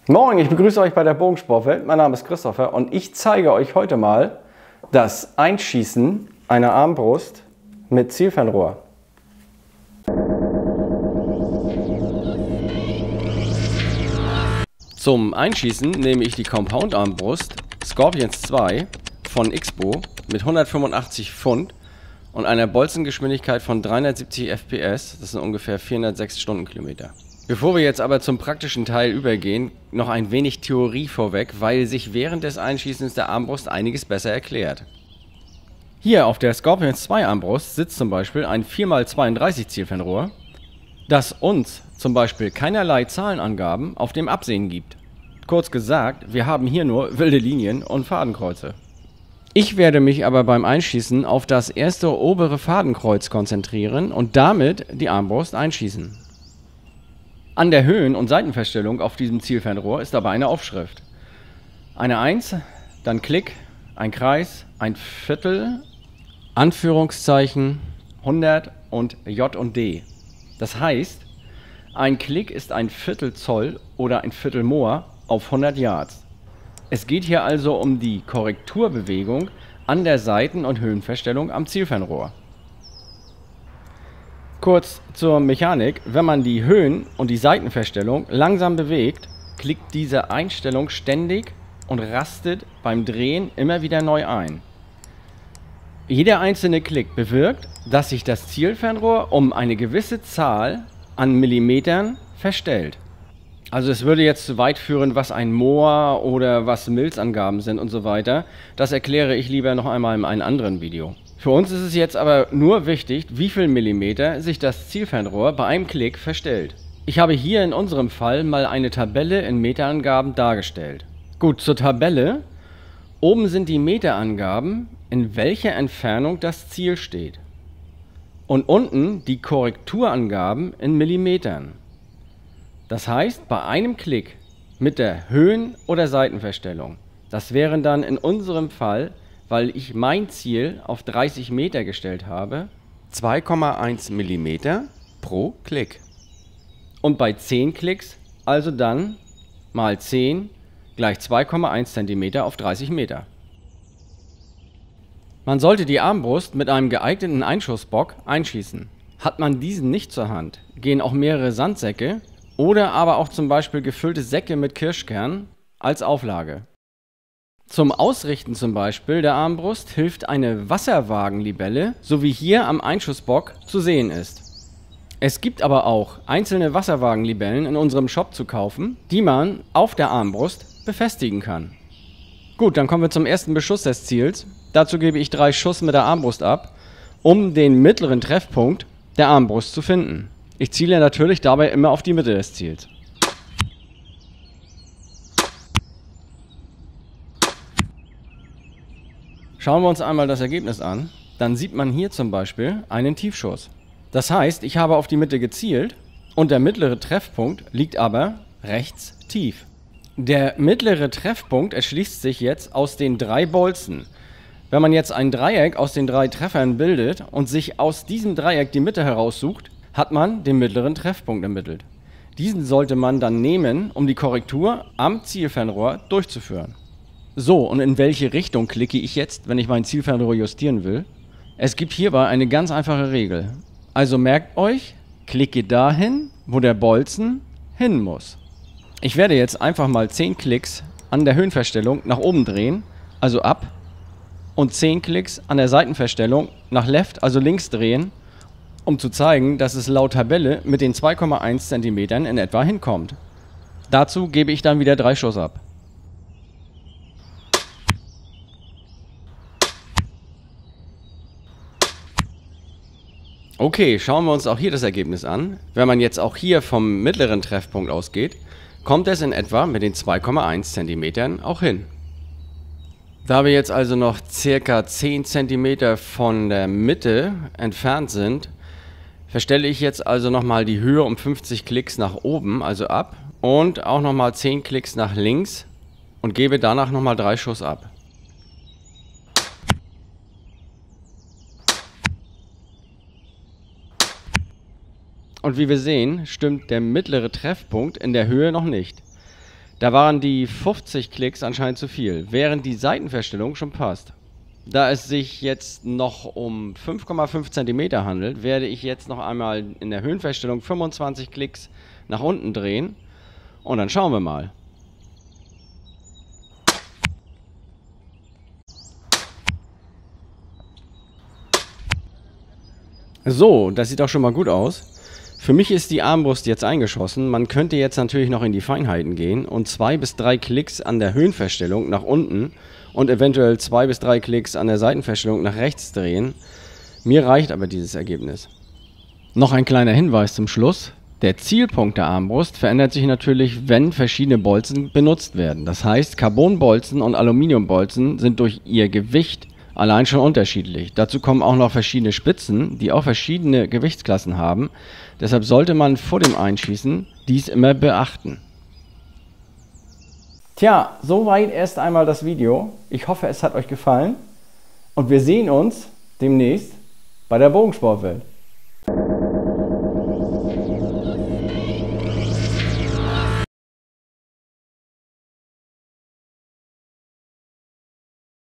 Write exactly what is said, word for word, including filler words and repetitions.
Moin, ich begrüße euch bei der Bogensportwelt. Mein Name ist Christopher und ich zeige euch heute mal das Einschießen einer Armbrust mit Zielfernrohr. Zum Einschießen nehme ich die Compound-Armbrust Scorpions zwei von Ixbo mit hundertfünfundachtzig Pfund und einer Bolzengeschwindigkeit von dreihundertsiebzig F P S, das sind ungefähr vierhundertsechs Stundenkilometer. Bevor wir jetzt aber zum praktischen Teil übergehen, noch ein wenig Theorie vorweg, weil sich während des Einschießens der Armbrust einiges besser erklärt. Hier auf der Scorpions zwei Armbrust sitzt zum Beispiel ein vier mal zweiunddreißig Zielfernrohr, das uns zum Beispiel keinerlei Zahlenangaben auf dem Absehen gibt. Kurz gesagt, wir haben hier nur wilde Linien und Fadenkreuze. Ich werde mich aber beim Einschießen auf das erste obere Fadenkreuz konzentrieren und damit die Armbrust einschießen. An der Höhen- und Seitenverstellung auf diesem Zielfernrohr ist aber eine Aufschrift. Eine eins, dann Klick, ein Kreis, ein Viertel, Anführungszeichen, hundert und J und D. Das heißt, ein Klick ist ein Viertel Zoll oder ein Viertel Mohr auf hundert Yards. Es geht hier also um die Korrekturbewegung an der Seiten- und Höhenverstellung am Zielfernrohr. Kurz zur Mechanik: Wenn man die Höhen- und die Seitenverstellung langsam bewegt, klickt diese Einstellung ständig und rastet beim Drehen immer wieder neu ein. Jeder einzelne Klick bewirkt, dass sich das Zielfernrohr um eine gewisse Zahl an Millimetern verstellt. Also es würde jetzt zu weit führen, was ein Mohr oder was Milzangaben sind und so weiter. Das erkläre ich lieber noch einmal in einem anderen Video. Für uns ist es jetzt aber nur wichtig, wie viel Millimeter sich das Zielfernrohr bei einem Klick verstellt. Ich habe hier in unserem Fall mal eine Tabelle in Meterangaben dargestellt. Gut, zur Tabelle. Oben sind die Meterangaben, in welcher Entfernung das Ziel steht. Und unten die Korrekturangaben in Millimetern. Das heißt, bei einem Klick mit der Höhen- oder Seitenverstellung, das wären dann in unserem Fall, weil ich mein Ziel auf dreißig Meter gestellt habe, zwei Komma eins Millimeter pro Klick. Und bei zehn Klicks also dann mal zehn gleich zwei Komma eins Zentimeter auf dreißig Meter. Man sollte die Armbrust mit einem geeigneten Einschussbock einschießen. Hat man diesen nicht zur Hand, gehen auch mehrere Sandsäcke oder aber auch zum Beispiel gefüllte Säcke mit Kirschkern als Auflage. Zum Ausrichten zum Beispiel der Armbrust hilft eine Wasserwagenlibelle, so wie hier am Einschussbock zu sehen ist. Es gibt aber auch einzelne Wasserwagenlibellen in unserem Shop zu kaufen, die man auf der Armbrust befestigen kann. Gut, dann kommen wir zum ersten Beschuss des Ziels. Dazu gebe ich drei Schuss mit der Armbrust ab, um den mittleren Treffpunkt der Armbrust zu finden. Ich ziele natürlich dabei immer auf die Mitte des Ziels. Schauen wir uns einmal das Ergebnis an, dann sieht man hier zum Beispiel einen Tiefschuss. Das heißt, ich habe auf die Mitte gezielt und der mittlere Treffpunkt liegt aber rechts tief. Der mittlere Treffpunkt erschließt sich jetzt aus den drei Bolzen. Wenn man jetzt ein Dreieck aus den drei Treffern bildet und sich aus diesem Dreieck die Mitte heraussucht, hat man den mittleren Treffpunkt ermittelt. Diesen sollte man dann nehmen, um die Korrektur am Zielfernrohr durchzuführen. So, und in welche Richtung klicke ich jetzt, wenn ich mein Zielfernrohr justieren will? Es gibt hierbei eine ganz einfache Regel. Also merkt euch, klicke dahin, wo der Bolzen hin muss. Ich werde jetzt einfach mal zehn Klicks an der Höhenverstellung nach oben drehen, also ab, und zehn Klicks an der Seitenverstellung nach left, also links drehen, um zu zeigen, dass es laut Tabelle mit den zwei Komma eins Zentimetern in etwa hinkommt. Dazu gebe ich dann wieder drei Schuss ab. Okay, schauen wir uns auch hier das Ergebnis an. Wenn man jetzt auch hier vom mittleren Treffpunkt ausgeht, kommt es in etwa mit den zwei Komma eins Zentimetern auch hin. Da wir jetzt also noch circa zehn Zentimeter von der Mitte entfernt sind, verstelle ich jetzt also nochmal die Höhe um fünfzig Klicks nach oben, also ab, und auch nochmal zehn Klicks nach links und gebe danach nochmal drei Schuss ab. Und wie wir sehen, stimmt der mittlere Treffpunkt in der Höhe noch nicht. Da waren die fünfzig Klicks anscheinend zu viel, während die Seitenverstellung schon passt. Da es sich jetzt noch um fünf Komma fünf Zentimeter handelt, werde ich jetzt noch einmal in der Höhenverstellung fünfundzwanzig Klicks nach unten drehen und dann schauen wir mal. So, das sieht auch schon mal gut aus. Für mich ist die Armbrust jetzt eingeschossen. Man könnte jetzt natürlich noch in die Feinheiten gehen und zwei bis drei Klicks an der Höhenverstellung nach unten und eventuell zwei bis drei Klicks an der Seitenverstellung nach rechts drehen. Mir reicht aber dieses Ergebnis. Noch ein kleiner Hinweis zum Schluss. Der Zielpunkt der Armbrust verändert sich natürlich, wenn verschiedene Bolzen benutzt werden. Das heißt, Carbonbolzen und Aluminiumbolzen sind durch ihr Gewicht allein schon unterschiedlich. Dazu kommen auch noch verschiedene Spitzen, die auch verschiedene Gewichtsklassen haben. Deshalb sollte man vor dem Einschießen dies immer beachten. Tja, soweit erst einmal das Video. Ich hoffe, es hat euch gefallen und wir sehen uns demnächst bei der Bogensportwelt.